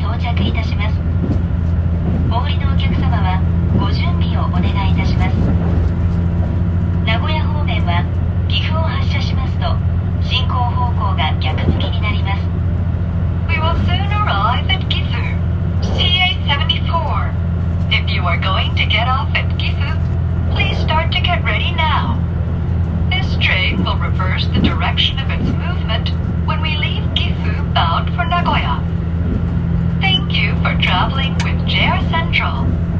到着いたします。お降りのお客様はご準備をお願いいたします。名古屋方面は岐阜を発車しますと進行方向が逆向きになります。 We will soon arrive at Gifu, CA74. If you are going to get off at Gifu, please start to get ready now. This train will reverse the direction of its movement when we leave Gifu bound for Nagoya. Thank you for traveling with JR Central.